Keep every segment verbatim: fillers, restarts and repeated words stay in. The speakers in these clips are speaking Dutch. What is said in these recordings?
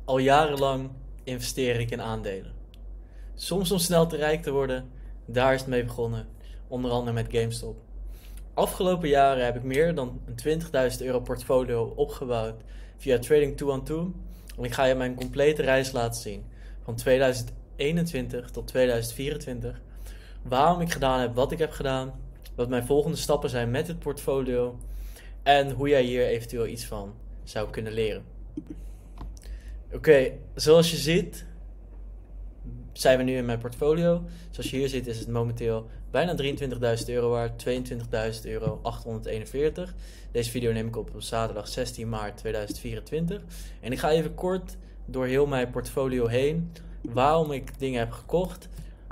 Al jarenlang investeer ik in aandelen. Soms om snel te rijk te worden, daar is het mee begonnen. Onder andere met GameStop. Afgelopen jaren heb ik meer dan een twintigduizend euro portfolio opgebouwd via Trading two one two. En ik ga je mijn complete reis laten zien. Van tweeduizend eenentwintig tot tweeduizend vierentwintig. Waarom ik gedaan heb wat ik heb gedaan. Wat mijn volgende stappen zijn met het portfolio. En hoe jij hier eventueel iets van zou kunnen leren. Oké, okay, zoals je ziet zijn we nu in mijn portfolio. Zoals je hier ziet is het momenteel bijna drieëntwintigduizend euro waard. tweeëntwintigduizend euro achthonderdeenenveertig. Deze video neem ik op op zaterdag zestien maart tweeduizend vierentwintig. En ik ga even kort door heel mijn portfolio heen. Waarom ik dingen heb gekocht.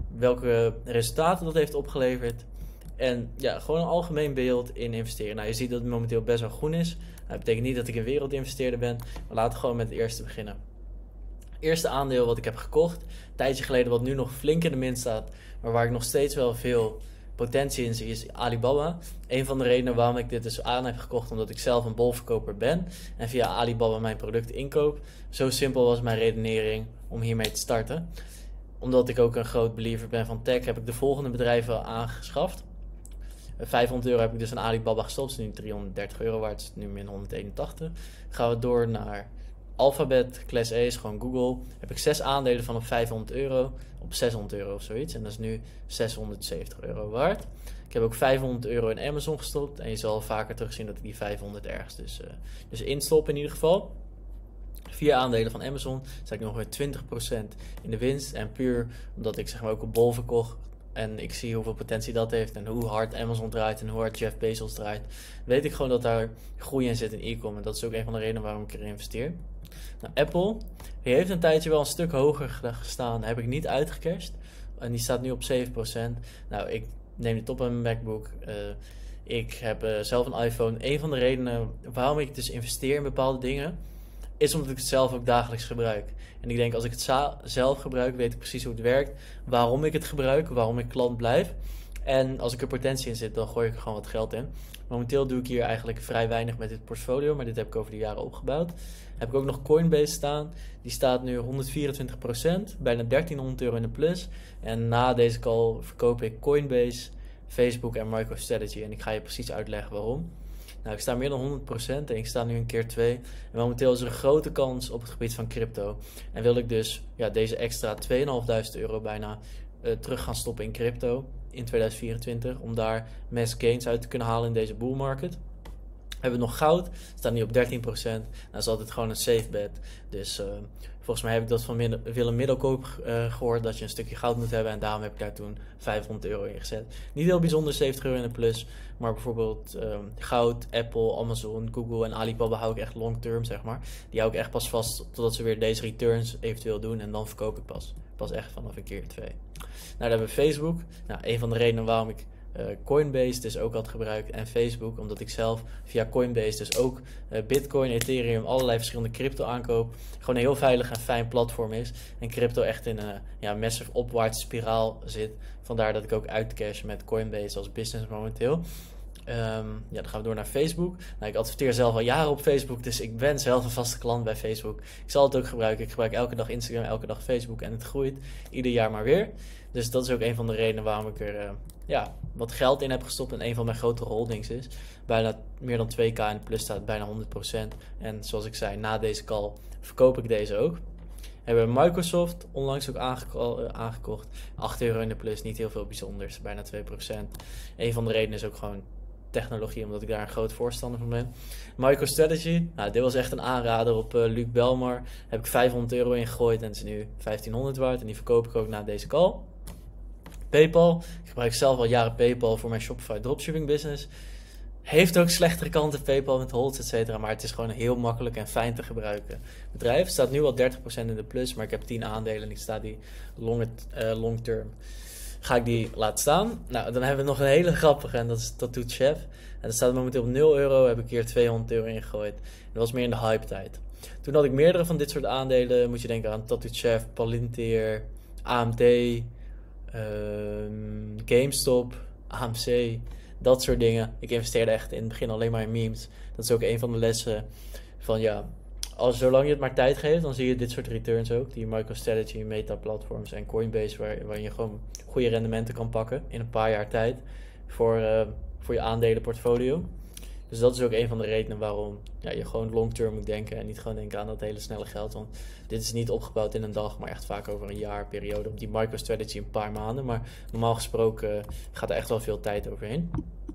Welke resultaten dat heeft opgeleverd. En ja, gewoon een algemeen beeld in investeren. Nou, je ziet dat het momenteel best wel groen is. Dat betekent niet dat ik een wereldinvesteerder ben. Maar laten we gewoon met het eerste beginnen. Eerste aandeel wat ik heb gekocht, een tijdje geleden, wat nu nog flink in de min staat, maar waar ik nog steeds wel veel potentie in zie, is Alibaba. Een van de redenen waarom ik dit dus aan heb gekocht, omdat ik zelf een bolverkoper ben en via Alibaba mijn producten inkoop. Zo simpel was mijn redenering om hiermee te starten. Omdat ik ook een groot believer ben van tech, heb ik de volgende bedrijven aangeschaft. vijfhonderd euro heb ik dus aan Alibaba gestopt, het is nu driehonderddertig euro waard, het is nu min honderdeenentachtig. Gaan we door naar Alphabet, Class A is gewoon Google. Heb ik zes aandelen van op vijfhonderd euro, op zeshonderd euro of zoiets. En dat is nu zeshonderdzeventig euro waard. Ik heb ook vijfhonderd euro in Amazon gestopt. En je zal vaker terugzien dat ik die vijfhonderd ergens dus, uh, dus instop in ieder geval. Vier aandelen van Amazon, sta ik nog weer twintig procent in de winst. En puur omdat ik zeg maar ook op bol verkocht. En ik zie hoeveel potentie dat heeft en hoe hard Amazon draait en hoe hard Jeff Bezos draait. Weet ik gewoon dat daar groei in zit in e-com. En dat is ook een van de redenen waarom ik erin investeer. Nou, Apple, die heeft een tijdje wel een stuk hoger gestaan. Heb ik niet uitgecashed. En die staat nu op zeven procent. Nou, ik neem dit op aan mijn MacBook. Uh, ik heb uh, zelf een iPhone. Een van de redenen waarom ik dus investeer in bepaalde dingen, is omdat ik het zelf ook dagelijks gebruik. En ik denk, als ik het zelf gebruik, weet ik precies hoe het werkt. Waarom ik het gebruik, waarom ik klant blijf. En als ik er potentie in zit, dan gooi ik er gewoon wat geld in. Momenteel doe ik hier eigenlijk vrij weinig met dit portfolio, maar dit heb ik over de jaren opgebouwd. Heb ik ook nog Coinbase staan. Die staat nu honderdvierentwintig procent, bijna dertienhonderd euro in de plus. En na deze call verkoop ik Coinbase, Facebook en MicroStrategy. En ik ga je precies uitleggen waarom. Nou, ik sta meer dan honderd procent en ik sta nu een keer twee. En momenteel is er een grote kans op het gebied van crypto. En wil ik dus ja, deze extra tweeduizend vijfhonderd euro bijna uh, terug gaan stoppen in crypto in tweeduizend vierentwintig. Om daar mass gains uit te kunnen halen in deze bull market. We hebben nog goud, staat nu op dertien procent. Nou, dat is altijd gewoon een safe bet. Dus uh, volgens mij heb ik dat van Midden, Willem Middelkoop uh, gehoord, dat je een stukje goud moet hebben. En daarom heb ik daar toen vijfhonderd euro in gezet. Niet heel bijzonder, zeventig euro in de plus. Maar bijvoorbeeld uh, goud, Apple, Amazon, Google en Alibaba hou ik echt long term, zeg maar. Die hou ik echt pas vast totdat ze weer deze returns eventueel doen. En dan verkoop ik pas. Pas echt vanaf een keer twee. Nou, dan hebben we Facebook. Nou, een van de redenen waarom ik Uh, Coinbase dus ook had gebruikt en Facebook, omdat ik zelf via Coinbase dus ook uh, Bitcoin, Ethereum, allerlei verschillende crypto aankoop. Gewoon een heel veilig en fijn platform is en crypto echt in een ja, massive opwaartse spiraal zit. Vandaar dat ik ook uitcash met Coinbase als business momenteel. Um, ja, dan gaan we door naar Facebook. Nou, ik adverteer zelf al jaren op Facebook, dus ik ben zelf een vaste klant bij Facebook. Ik zal het ook gebruiken. Ik gebruik elke dag Instagram, elke dag Facebook en het groeit ieder jaar maar weer. Dus dat is ook een van de redenen waarom ik er uh, ja, wat geld in heb gestopt en een van mijn grotere holdings is. Bijna meer dan twee k in de plus staat, bijna honderd procent. En zoals ik zei, na deze call verkoop ik deze ook. We hebben Microsoft onlangs ook aangeko- aangekocht. acht euro in de plus, niet heel veel bijzonders, bijna twee procent. Een van de redenen is ook gewoon technologie, omdat ik daar een groot voorstander van ben. MicroStrategy, nou, dit was echt een aanrader op uh, Luc Belmar. Heb ik vijfhonderd euro in gegooid en het is nu vijftienhonderd waard. En die verkoop ik ook na deze call. PayPal, ik gebruik zelf al jaren PayPal voor mijn Shopify dropshipping business. Heeft ook slechtere kanten, PayPal met holds, et cetera. Maar het is gewoon een heel makkelijk en fijn te gebruiken bedrijf. Het staat nu al dertig procent in de plus, maar ik heb tien aandelen en ik sta die long, uh, long term. Ga ik die laten staan. Nou, dan hebben we nog een hele grappige en dat is Tattoo Chef. En dat staat momenteel op nul euro, heb ik hier tweehonderd euro in gegooid. Dat was meer in de hype tijd. Toen had ik meerdere van dit soort aandelen. Moet je denken aan Tattoo Chef, Palantir, A M D, uh, GameStop, A M C, dat soort dingen. Ik investeerde echt in het begin alleen maar in memes. Dat is ook een van de lessen van ja, als, zolang je het maar tijd geeft, dan zie je dit soort returns ook. Die MicroStrategy, Meta-platforms en Coinbase, waar, waar je gewoon goede rendementen kan pakken in een paar jaar tijd voor, uh, voor je aandelenportfolio. Dus dat is ook een van de redenen waarom ja, je gewoon long-term moet denken en niet gewoon denken aan dat hele snelle geld. Want dit is niet opgebouwd in een dag, maar echt vaak over een jaar periode. Op die MicroStrategy een paar maanden, maar normaal gesproken uh, gaat er echt wel veel tijd overheen.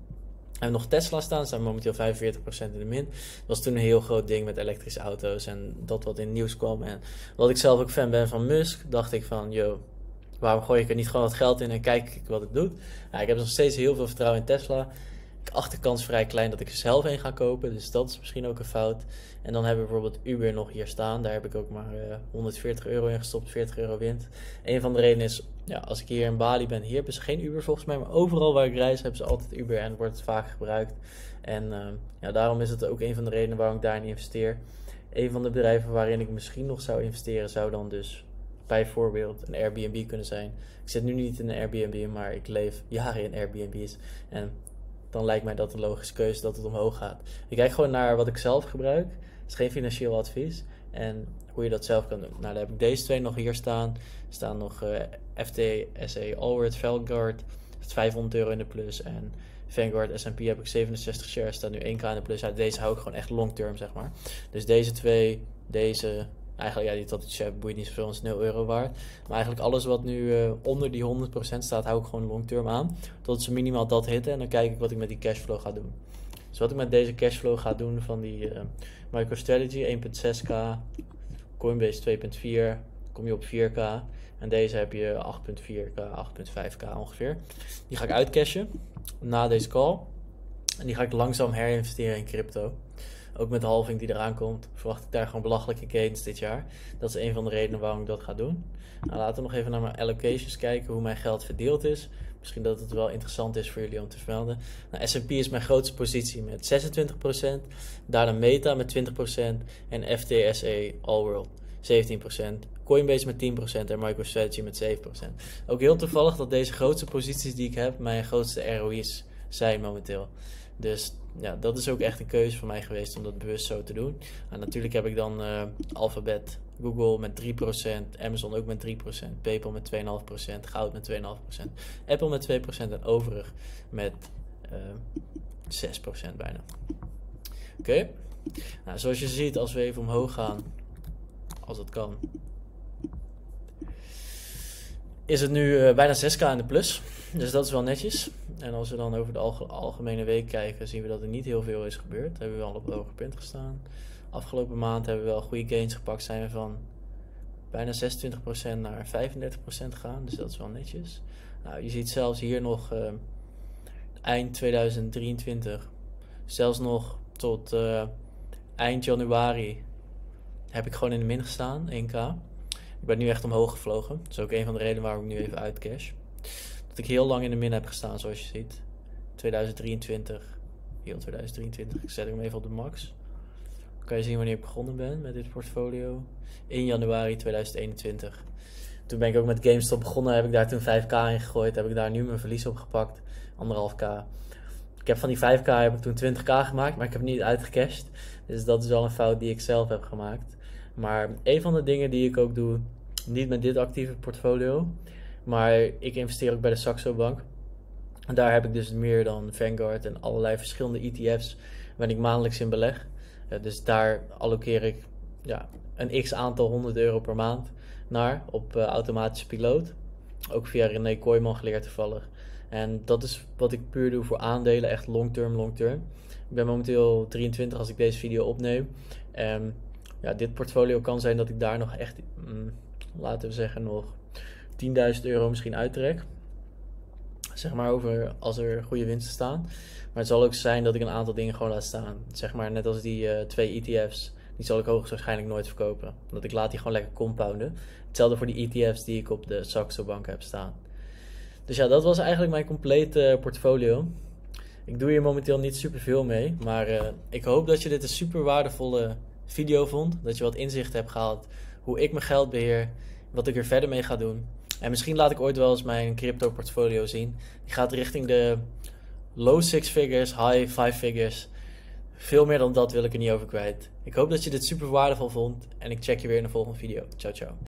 We hebben nog Tesla staan, staan momenteel vijfenveertig procent in de min. Dat was toen een heel groot ding met elektrische auto's en dat wat in het nieuws kwam. En omdat ik zelf ook fan ben van Musk, dacht ik van, yo, waarom gooi ik er niet gewoon wat geld in en kijk ik wat het doet? Nou, ik heb nog steeds heel veel vertrouwen in Tesla. Ik acht de kans vrij klein dat ik er zelf een ga kopen, dus dat is misschien ook een fout. En dan hebben we bijvoorbeeld Uber nog hier staan. Daar heb ik ook maar uh, honderdveertig euro in gestopt, veertig euro winst. Een van de redenen is, ja, als ik hier in Bali ben, hier hebben ze geen Uber volgens mij, maar overal waar ik reis hebben ze altijd Uber en wordt het vaak gebruikt. En uh, ja, daarom is het ook een van de redenen waarom ik daarin investeer. Een van de bedrijven waarin ik misschien nog zou investeren zou dan dus bijvoorbeeld een Airbnb kunnen zijn. Ik zit nu niet in een Airbnb, maar ik leef jaren in Airbnb's en dan lijkt mij dat een logische keuze dat het omhoog gaat. Ik kijk gewoon naar wat ik zelf gebruik. Het is geen financieel advies. En hoe je dat zelf kan doen. Nou, dan heb ik deze twee nog hier staan. Er staan nog uh, F T S E Allward, Vanguard. Dat is vijfhonderd euro in de plus. En Vanguard S en P heb ik zevenenzestig shares. Staan nu één k in de plus. Ja, deze hou ik gewoon echt long term, zeg maar. Dus deze twee, deze... Eigenlijk, ja, die tot share boeit niet zoveel, is nul euro waard. Maar eigenlijk alles wat nu uh, onder die honderd procent staat, hou ik gewoon long term aan. Tot ze minimaal dat hitten en dan kijk ik wat ik met die cashflow ga doen. Dus wat ik met deze cashflow ga doen van die uh, MicroStrategy één komma zes k, Coinbase twee komma vier, kom je op vier k. En deze heb je acht komma vier k, acht komma vijf k ongeveer. Die ga ik uitcashen na deze call. En die ga ik langzaam herinvesteren in crypto. Ook met de halving die eraan komt, verwacht ik daar gewoon belachelijke gains dit jaar. Dat is een van de redenen waarom ik dat ga doen. Nou, laten we nog even naar mijn allocations kijken, hoe mijn geld verdeeld is. Misschien dat het wel interessant is voor jullie om te vermelden. Nou, S en P is mijn grootste positie met zesentwintig procent. Daarna Meta met twintig procent. En F T S E Allworld zeventien procent. Coinbase met tien procent en MicroStrategy met zeven procent. Ook heel toevallig dat deze grootste posities die ik heb mijn grootste R O I's zijn momenteel. Dus ja, dat is ook echt een keuze voor mij geweest om dat bewust zo te doen. En natuurlijk heb ik dan uh, Alphabet, Google met drie procent, Amazon ook met drie procent, PayPal met twee komma vijf procent, Goud met twee komma vijf procent, Apple met twee procent en overig met uh, zes procent bijna. Oké, okay. Nou, zoals je ziet, als we even omhoog gaan, als het kan, is het nu uh, bijna zes k in de plus. Dus dat is wel netjes. En als we dan over de alge- algemene week kijken, zien we dat er niet heel veel is gebeurd. We hebben wel op een hoger punt gestaan. Afgelopen maand hebben we wel goede gains gepakt. Zijn we van bijna zesentwintig procent naar vijfendertig procent gegaan. Dus dat is wel netjes. Nou, je ziet zelfs hier nog uh, eind tweeduizend drieëntwintig. Zelfs nog tot uh, eind januari heb ik gewoon in de min gestaan. één k. Ik ben nu echt omhoog gevlogen. Dat is ook een van de redenen waarom ik nu even uitcash. Dat ik heel lang in de min heb gestaan, zoals je ziet. tweeduizend drieëntwintig. Heel tweeduizend drieëntwintig. Ik zet hem even op de max. Dan kan je zien wanneer ik begonnen ben met dit portfolio. in januari tweeduizend eenentwintig. Toen ben ik ook met GameStop begonnen. Heb ik daar toen vijf k in gegooid. Heb ik daar nu mijn verlies op gepakt. anderhalf k. Ik heb van die vijf k heb ik toen twintig k gemaakt. Maar ik heb niet uitgecashed. Dus dat is wel een fout die ik zelf heb gemaakt. Maar een van de dingen die ik ook doe. Niet met dit actieve portfolio. Maar ik investeer ook bij de Saxo Bank. En daar heb ik dus meer dan Vanguard en allerlei verschillende E T F's waar ik maandelijks in beleg. Uh, dus daar allokeer ik ja, een x aantal honderd euro per maand naar op uh, automatische piloot. Ook via René Kooijman geleerd toevallig. En dat is wat ik puur doe voor aandelen, echt long term, long term. Ik ben momenteel drieëntwintig als ik deze video opneem. En ja, dit portfolio kan zijn dat ik daar nog echt, mm, laten we zeggen, nog tienduizend euro misschien uittrek. Zeg maar over als er goede winsten staan. Maar het zal ook zijn dat ik een aantal dingen gewoon laat staan. Zeg maar net als die uh, twee E T F's. Die zal ik hoogstwaarschijnlijk nooit verkopen. Want ik laat die gewoon lekker compounden. Hetzelfde voor die E T F's die ik op de Saxo Bank heb staan. Dus ja, dat was eigenlijk mijn complete uh, portfolio. Ik doe hier momenteel niet super veel mee. Maar uh, ik hoop dat je dit een super waardevolle video vond. Dat je wat inzicht hebt gehaald. Hoe ik mijn geld beheer. Wat ik er verder mee ga doen. En misschien laat ik ooit wel eens mijn crypto portfolio zien. Die gaat richting de low six figures, high five figures. Veel meer dan dat wil ik er niet over kwijt. Ik hoop dat je dit super waardevol vond en ik check je weer in de volgende video. Ciao, ciao.